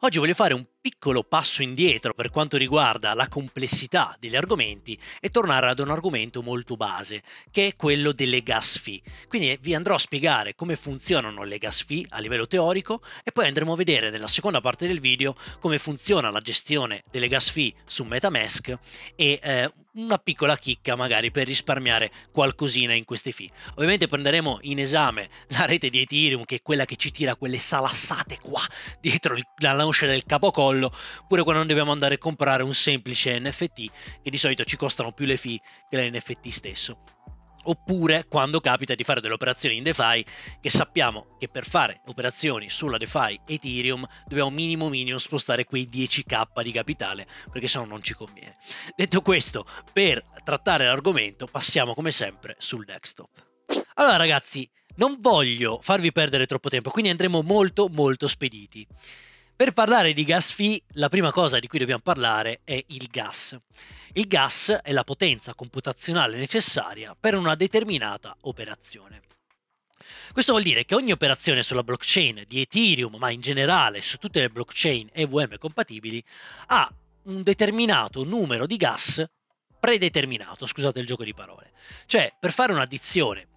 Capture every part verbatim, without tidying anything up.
Oggi voglio fare un piccolo passo indietro per quanto riguarda la complessità degli argomenti e tornare ad un argomento molto base, che è quello delle gas fee. Quindi vi andrò a spiegare come funzionano le gas fee a livello teorico e poi andremo a vedere nella seconda parte del video come funziona la gestione delle gas fee su MetaMask e eh, una piccola chicca magari per risparmiare qualcosina in queste fee. Ovviamente prenderemo in esame la rete di Ethereum, che è quella che ci tira quelle salassate qua dietro il, la lancia del capocollo, pure quando dobbiamo andare a comprare un semplice N F T che di solito ci costano più le fee che l'N F T stesso. Oppure quando capita di fare delle operazioni in DeFi, che sappiamo che per fare operazioni sulla DeFi Ethereum dobbiamo minimo minimo spostare quei dieci k di capitale, perché sennò non ci conviene. Detto questo, per trattare l'argomento passiamo come sempre sul desktop. Allora ragazzi, non voglio farvi perdere troppo tempo, quindi andremo molto molto spediti. Per parlare di gas fee, la prima cosa di cui dobbiamo parlare è il gas. Il gas è la potenza computazionale necessaria per una determinata operazione. Questo vuol dire che ogni operazione sulla blockchain di Ethereum, ma in generale su tutte le blockchain E V M compatibili, ha un determinato numero di gas predeterminato, scusate il gioco di parole. Cioè, per fare un'addizione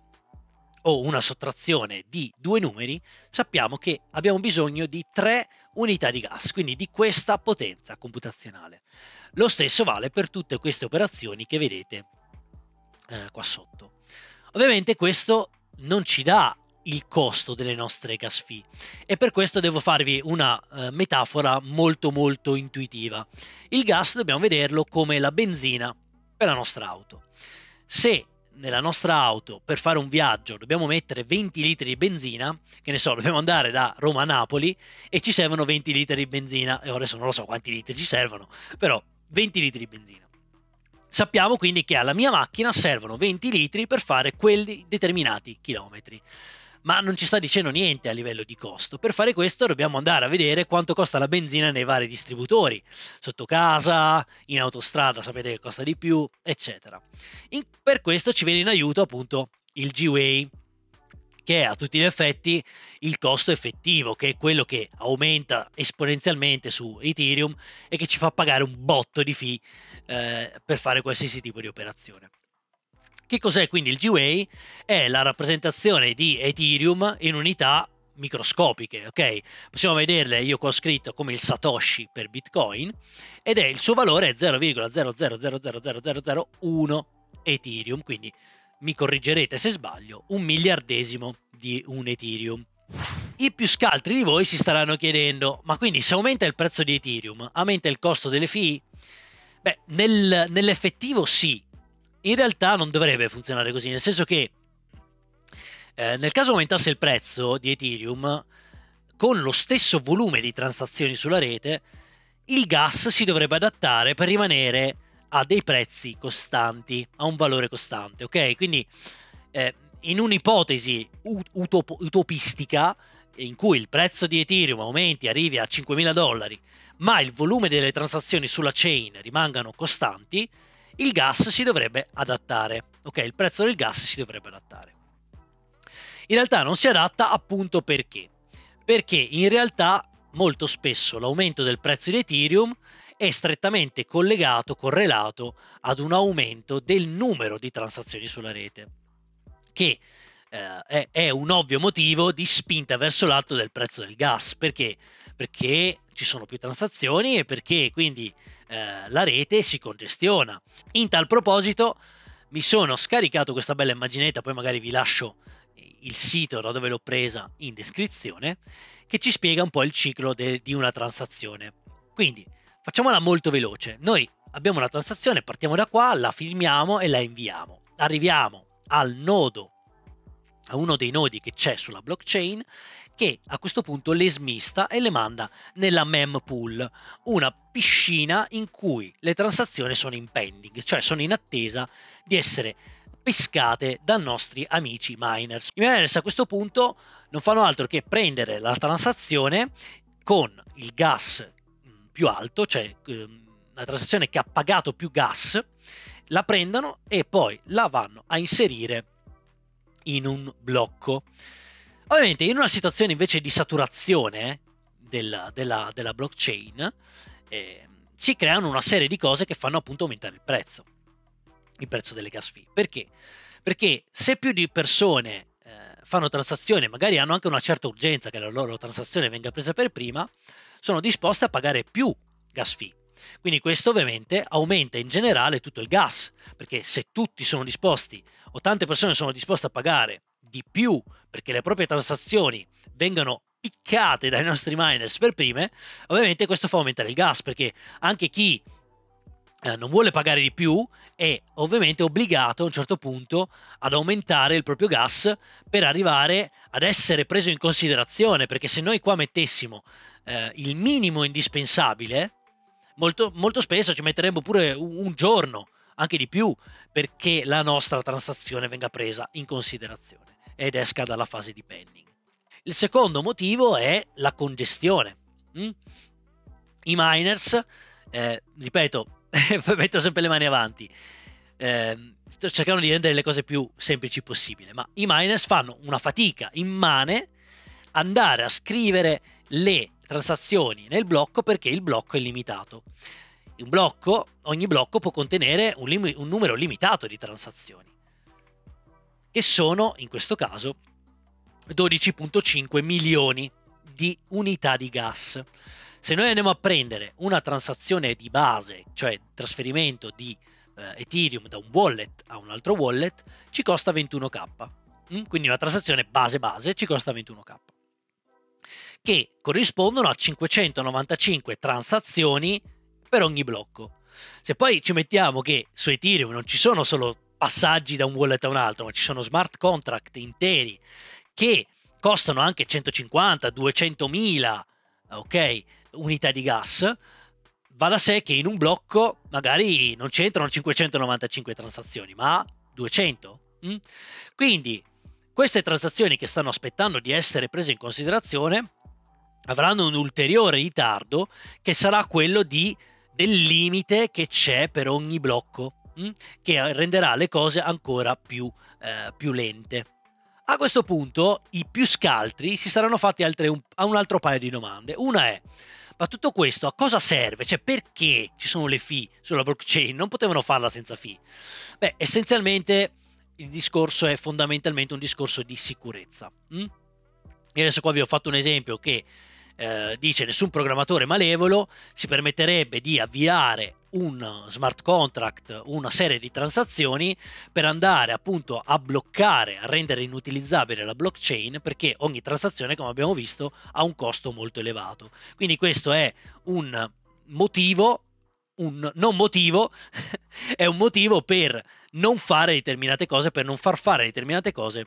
o una sottrazione di due numeri, sappiamo che abbiamo bisogno di tre unità di gas, quindi di questa potenza computazionale. Lo stesso vale per tutte queste operazioni che vedete eh, qua sotto. Ovviamente questo non ci dà il costo delle nostre gas fee e per questo devo farvi una eh, metafora molto molto intuitiva. Il gas dobbiamo vederlo come la benzina per la nostra auto. Se nella nostra auto per fare un viaggio dobbiamo mettere venti litri di benzina, che ne so, dobbiamo andare da Roma a Napoli e ci servono venti litri di benzina, e ora adesso non lo so quanti litri ci servono, però venti litri di benzina. Sappiamo quindi che alla mia macchina servono venti litri per fare quelli determinati chilometri, ma non ci sta dicendo niente a livello di costo. Per fare questo dobbiamo andare a vedere quanto costa la benzina nei vari distributori, sotto casa, in autostrada sapete che costa di più, eccetera. In, per questo ci viene in aiuto appunto il G-Way, che è a tutti gli effetti il costo effettivo, che è quello che aumenta esponenzialmente su Ethereum e che ci fa pagare un botto di fee eh, per fare qualsiasi tipo di operazione. Che cos'è quindi il G-Way? È la rappresentazione di Ethereum in unità microscopiche, ok? Possiamo vederle, io qua ho scritto come il Satoshi per Bitcoin, ed è il suo valore è zero virgola zero zero zero zero zero zero zero uno Ethereum, quindi mi corrigerete se sbaglio, un miliardesimo di un Ethereum. I più scaltri di voi si staranno chiedendo, ma quindi se aumenta il prezzo di Ethereum, aumenta il costo delle fee? Beh, nel, nell'effettivo sì. In realtà non dovrebbe funzionare così, nel senso che eh, nel caso aumentasse il prezzo di Ethereum, con lo stesso volume di transazioni sulla rete, il gas si dovrebbe adattare per rimanere a dei prezzi costanti, a un valore costante, ok? Quindi eh, in un'ipotesi utop utopistica in cui il prezzo di Ethereum aumenti, arrivi a cinquemila dollari, ma il volume delle transazioni sulla chain rimangano costanti, il gas si dovrebbe adattare, ok? Il prezzo del gas si dovrebbe adattare. In realtà non si adatta appunto perché? Perché in realtà molto spesso l'aumento del prezzo di Ethereum è strettamente collegato, correlato ad un aumento del numero di transazioni sulla rete, che eh, è, è un ovvio motivo di spinta verso l'alto del prezzo del gas. Perché? Perché ci sono più transazioni e perché quindi eh, la rete si congestiona. In tal proposito mi sono scaricato questa bella immaginetta, poi magari vi lascio il sito da dove l'ho presa in descrizione, che ci spiega un po' il ciclo di una transazione. Quindi facciamola molto veloce. Noi abbiamo una transazione, partiamo da qua, la firmiamo e la inviamo. Arriviamo al nodo, a uno dei nodi che c'è sulla blockchain, che a questo punto le smista e le manda nella mempool, una piscina in cui le transazioni sono in pending, cioè sono in attesa di essere pescate da nostri amici miners. I miners a questo punto non fanno altro che prendere la transazione con il gas più alto, cioè la transazione che ha pagato più gas, la prendono e poi la vanno a inserire in un blocco. Ovviamente in una situazione invece di saturazione del, della, della blockchain, eh, si creano una serie di cose che fanno appunto aumentare il prezzo, il prezzo delle gas fee. Perché? Perché se più di persone eh, fanno transazioni, magari hanno anche una certa urgenza che la loro transazione venga presa per prima, sono disposte a pagare più gas fee. Quindi questo ovviamente aumenta in generale tutto il gas, perché se tutti sono disposti o tante persone sono disposte a pagare di più perché le proprie transazioni vengano piccate dai nostri miners per prime, ovviamente questo fa aumentare il gas, perché anche chi eh, non vuole pagare di più è ovviamente obbligato a un certo punto ad aumentare il proprio gas per arrivare ad essere preso in considerazione, perché se noi qua mettessimo eh, il minimo indispensabile, molto, molto spesso ci metteremmo pure un, un giorno, anche di più, perché la nostra transazione venga presa in considerazione ed esca dalla fase di pending. Il secondo motivo è la congestione. Mm? I miners, eh, ripeto, metto sempre le mani avanti, eh, cercano di rendere le cose più semplici possibile, ma i miners fanno una fatica immane andare a scrivere le transazioni nel blocco, perché il blocco è limitato. Un blocco, ogni blocco può contenere un, lim- un numero limitato di transazioni, che sono in questo caso dodici virgola cinque milioni di unità di gas. Se noi andiamo a prendere una transazione di base, cioè trasferimento di eh, Ethereum da un wallet a un altro wallet, ci costa ventuno K. Mm? Quindi una transazione base base ci costa ventuno K, che corrispondono a cinquecentonovantacinque transazioni per ogni blocco. Se poi ci mettiamo che su Ethereum non ci sono solo passaggi da un wallet a un altro, ma ci sono smart contract interi che costano anche centocinquanta duecentomila, ok, unità di gas, va da sé che in un blocco magari non c'entrano cinquecentonovantacinque transazioni, ma duecento. Mm? Quindi queste transazioni che stanno aspettando di essere prese in considerazione avranno un ulteriore ritardo, che sarà quello di, del limite che c'è per ogni blocco, mh? Che renderà le cose ancora più, eh, più lente. A questo punto i più scaltri si saranno fatti altre un, a un altro paio di domande. Una è: ma tutto questo a cosa serve? Cioè, perché ci sono le fee sulla blockchain? Non potevano farla senza fee? Beh, essenzialmente il discorso è fondamentalmente un discorso di sicurezza. Hm? Io adesso qua vi ho fatto un esempio che eh, dice: nessun programmatore malevolo si permetterebbe di avviare un smart contract, una serie di transazioni per andare appunto a bloccare, a rendere inutilizzabile la blockchain, perché ogni transazione, come abbiamo visto, ha un costo molto elevato. Quindi questo è un motivo, un non motivo, è un motivo per non fare determinate cose, per non far fare determinate cose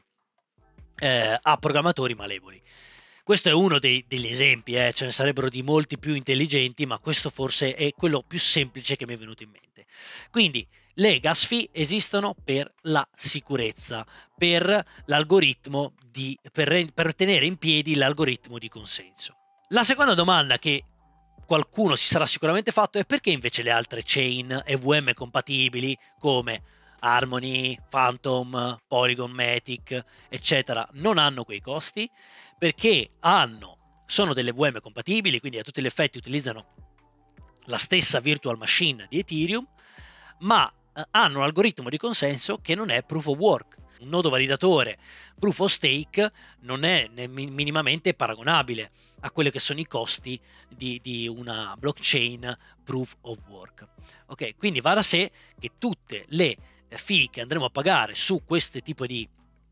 eh, a programmatori malevoli. Questo è uno dei, degli esempi, eh. Ce ne sarebbero di molti più intelligenti, ma questo forse è quello più semplice che mi è venuto in mente. Quindi le gas fee esistono per la sicurezza, per l'algoritmo di, per, per tenere in piedi l'algoritmo di consenso. La seconda domanda che qualcuno si sarà sicuramente fatto è: perché invece le altre chain E V M compatibili come Harmony, Phantom, Polygon, Matic, eccetera, non hanno quei costi? Perché hanno, sono delle E V M compatibili, quindi a tutti gli effetti utilizzano la stessa virtual machine di Ethereum, ma eh, hanno un algoritmo di consenso che non è proof of work. Un nodo validatore proof of stake non è minimamente paragonabile a quelli che sono i costi di, di una blockchain proof of work. Ok, quindi va da sé che tutte le fee che andremo a pagare su questo tipo di,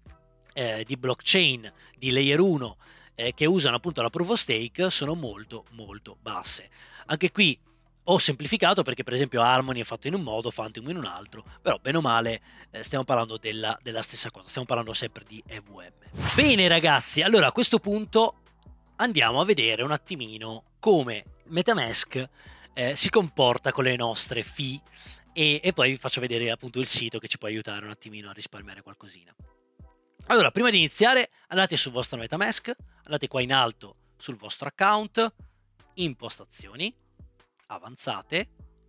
eh, di blockchain di layer uno eh, che usano appunto la proof of stake sono molto molto basse. Anche qui ho semplificato, perché per esempio Harmony è fatto in un modo, Phantom in un altro, però bene o male eh, stiamo parlando della, della stessa cosa, stiamo parlando sempre di E V M. Bene ragazzi, allora a questo punto andiamo a vedere un attimino come MetaMask eh, si comporta con le nostre fee, e, e poi vi faccio vedere appunto il sito che ci può aiutare un attimino a risparmiare qualcosina. Allora, prima di iniziare, andate sul vostro MetaMask, andate qua in alto sul vostro account, impostazioni, avanzate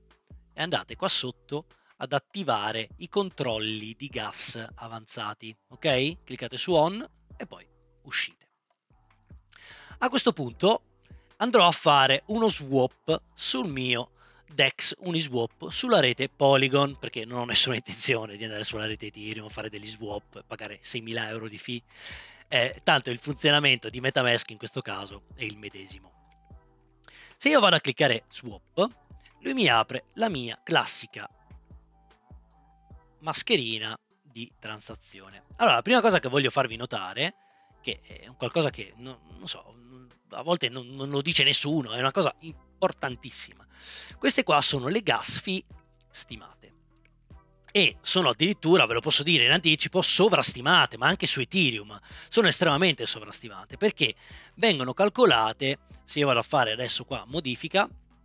e andate qua sotto ad attivare i controlli di gas avanzati, ok? Cliccate su on e poi uscite. A questo punto andrò a fare uno swap sul mio DEX Uniswap sulla rete Polygon, perché non ho nessuna intenzione di andare sulla rete Ethereum a fare degli swap e pagare seimila euro di fee. Eh, tanto il funzionamento di MetaMask in questo caso è il medesimo. Se io vado a cliccare swap, lui mi apre la mia classica mascherina di transazione. Allora, la prima cosa che voglio farvi notare, che è un qualcosa che non, non so, a volte non, non lo dice nessuno, è una cosa importantissima. Queste qua sono le gas fee stimate e sono addirittura, ve lo posso dire in anticipo, sovrastimate, ma anche su Ethereum sono estremamente sovrastimate, perché vengono calcolate, se io vado a fare adesso qua modifica,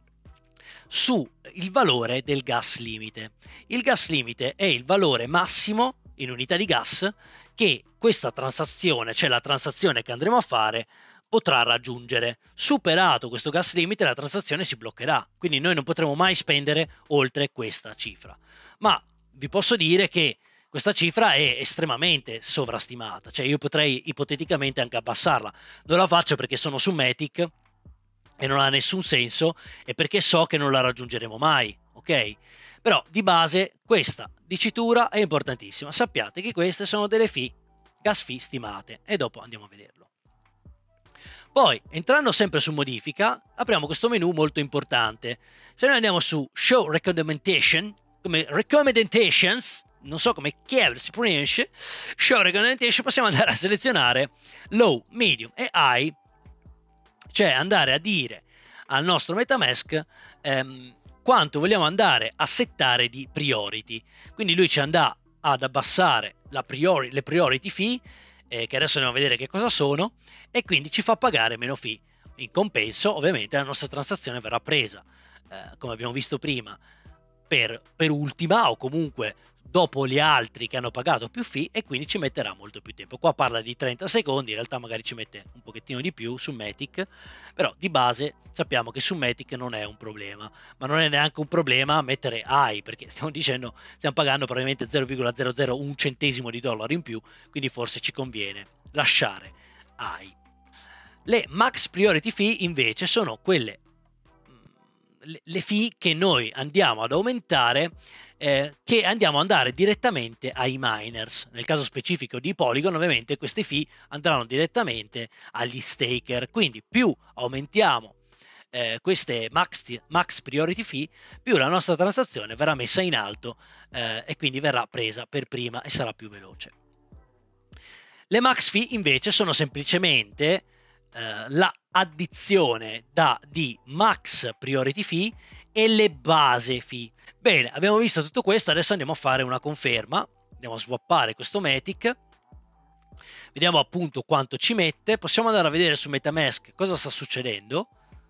su il valore del gas limite. Il gas limite è il valore massimo in unità di gas che questa transazione, cioè la transazione che andremo a fare, potrà raggiungere. Superato questo gas limite, la transazione si bloccherà, quindi noi non potremo mai spendere oltre questa cifra. Ma vi posso dire che questa cifra è estremamente sovrastimata, cioè io potrei ipoteticamente anche abbassarla. Non la faccio perché sono su Matic e non ha nessun senso, e perché so che non la raggiungeremo mai, ok? Però di base questa dicitura è importantissima. Sappiate che queste sono delle fee, gas fee stimate, e dopo andiamo a vederlo. Poi, entrando sempre su modifica, apriamo questo menu molto importante. Se noi andiamo su Show Recommendation, come Recommendations, non so come chiaro si pronuncia, Show Recommendation, possiamo andare a selezionare Low, Medium e High, cioè andare a dire al nostro MetaMask ehm, quanto vogliamo andare a settare di priority. Quindi lui ci andrà ad abbassare la priori, le priority fee, eh, che adesso andiamo a vedere che cosa sono, e quindi ci fa pagare meno fee. In compenso, ovviamente, la nostra transazione verrà presa, eh, come abbiamo visto prima, per, per ultima, o comunque dopo gli altri che hanno pagato più fee, e quindi ci metterà molto più tempo. Qua parla di trenta secondi, in realtà magari ci mette un pochettino di più su Matic, però di base sappiamo che su Matic non è un problema, ma non è neanche un problema mettere high, perché stiamo dicendo, stiamo pagando probabilmente zero virgola zero zero uno centesimo di dollaro in più, quindi forse ci conviene lasciare high. Le max priority fee invece sono quelle, le, le fee che noi andiamo ad aumentare, eh, che andiamo ad andare direttamente ai miners. Nel caso specifico di Polygon, ovviamente queste fee andranno direttamente agli staker, quindi più aumentiamo eh, queste max, max priority fee, più la nostra transazione verrà messa in alto, eh, e quindi verrà presa per prima e sarà più veloce. Le max fee invece sono semplicemente eh, la addizione da, di max priority fee e le base fee. Bene, abbiamo visto tutto questo, adesso andiamo a fare una conferma, andiamo a swappare questo Matic, vediamo appunto quanto ci mette, possiamo andare a vedere su MetaMask cosa sta succedendo.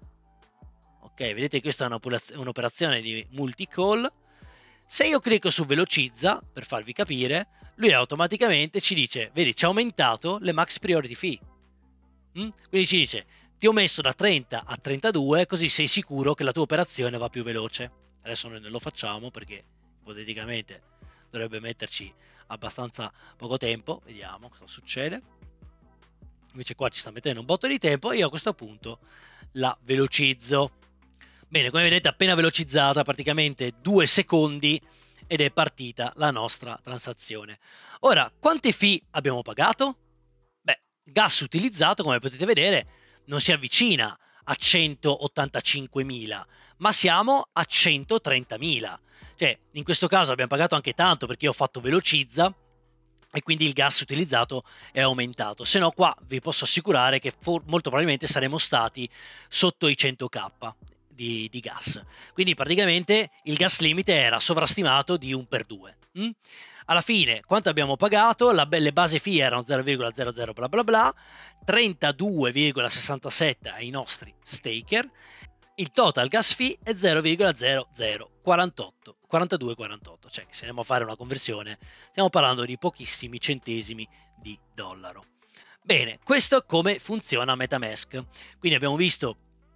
Ok, vedete, questa è un'operazione di multi-call. Se io clicco su velocizza, per farvi capire, lui automaticamente ci dice, vedi, ci ha aumentato le max priority fee. Mm? Quindi ci dice, ti ho messo da trenta a trentadue, così sei sicuro che la tua operazione va più veloce. Adesso noi non lo facciamo perché ipoteticamente dovrebbe metterci abbastanza poco tempo. Vediamo cosa succede. Invece qua ci sta mettendo un botto di tempo e io a questo punto la velocizzo. Bene, come vedete appena velocizzata, praticamente due secondi, ed è partita la nostra transazione. Ora, quante fee abbiamo pagato? Beh, gas utilizzato, come potete vedere, non si avvicina a centottantacinquemila, ma siamo a centotrentamila. Cioè, in questo caso abbiamo pagato anche tanto perché io ho fatto velocizza e quindi il gas utilizzato è aumentato. Se no qua vi posso assicurare che molto probabilmente saremmo stati sotto i cento k di, di gas. Quindi praticamente il gas limite era sovrastimato di un per due. Mm? Alla fine, quanto abbiamo pagato? La, le base fee erano zero virgola zero zero bla bla bla, trentadue virgola sessantasette ai nostri staker, il total gas fee è zero virgola zero zero quarantotto, quarantadue quarantotto, cioè se andiamo a fare una conversione stiamo parlando di pochissimi centesimi di dollaro. Bene, questo è come funziona MetaMask. Quindi abbiamo visto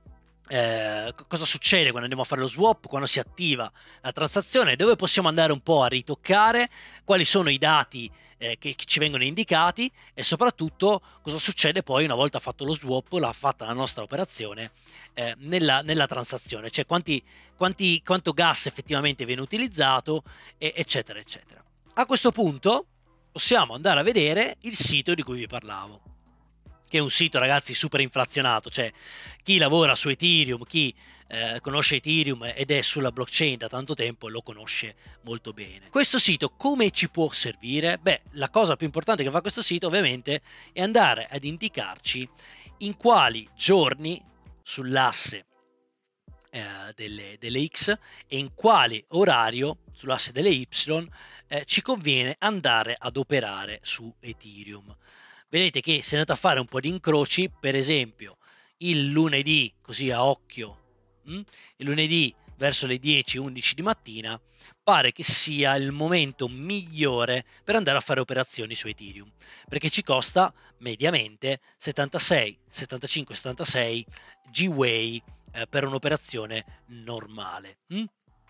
Eh, cosa succede quando andiamo a fare lo swap, quando si attiva la transazione, dove possiamo andare un po' a ritoccare, quali sono i dati eh, che, che ci vengono indicati e soprattutto cosa succede poi una volta fatto lo swap, l'ha fatta la nostra operazione eh, nella, nella transazione, cioè quanti, quanti, quanto gas effettivamente viene utilizzato, e, eccetera, eccetera. A questo punto possiamo andare a vedere il sito di cui vi parlavo, che è un sito, ragazzi, super inflazionato, cioè chi lavora su Ethereum, chi eh, conosce Ethereum ed è sulla blockchain da tanto tempo lo conosce molto bene. Questo sito come ci può servire? Beh, la cosa più importante che fa questo sito ovviamente è andare ad indicarci in quali giorni sull'asse eh, delle, delle X e in quale orario sull'asse delle Y eh, ci conviene andare ad operare su Ethereum. Vedete che se andate a fare un po' di incroci, per esempio il lunedì, così a occhio, mh? il lunedì verso le dieci undici di mattina, pare che sia il momento migliore per andare a fare operazioni su Ethereum, perché ci costa mediamente settantasei, settantacinque, settantasei Gwei eh, per un'operazione normale. Mh?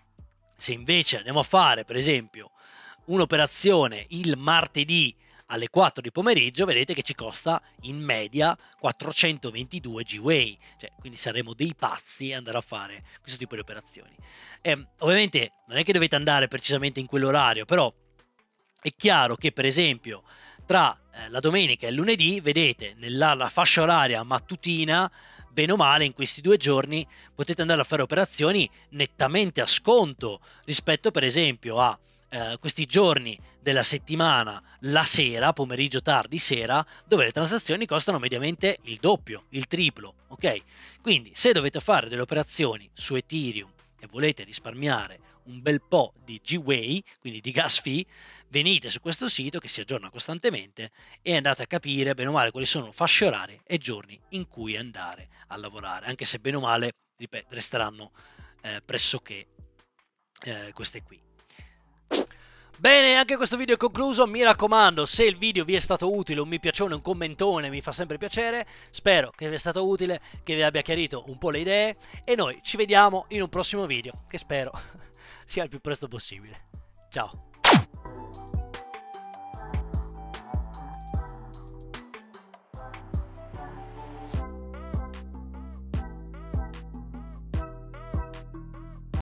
Se invece andiamo a fare, per esempio, un'operazione il martedì alle quattro di pomeriggio, vedete che ci costa in media quattrocentoventidue Gwei, cioè, quindi saremo dei pazzi andare a fare questo tipo di operazioni. Eh, ovviamente non è che dovete andare precisamente in quell'orario, però è chiaro che per esempio tra eh, la domenica e il lunedì, vedete, nella la fascia oraria mattutina, bene o male in questi due giorni potete andare a fare operazioni nettamente a sconto rispetto per esempio a eh, questi giorni della settimana, la sera, pomeriggio tardi sera, dove le transazioni costano mediamente il doppio, il triplo, ok? Quindi se dovete fare delle operazioni su Ethereum e volete risparmiare un bel po' di Gwei, quindi di gas fee, venite su questo sito che si aggiorna costantemente e andate a capire bene o male quali sono fasce orarie e giorni in cui andare a lavorare, anche se bene o male, ripeto, resteranno eh, pressoché eh, queste qui. Bene, anche questo video è concluso, mi raccomando, se il video vi è stato utile, un mi piacione, un commentone mi fa sempre piacere, spero che vi sia stato utile, che vi abbia chiarito un po' le idee e noi ci vediamo in un prossimo video, che spero sia il più presto possibile. Ciao!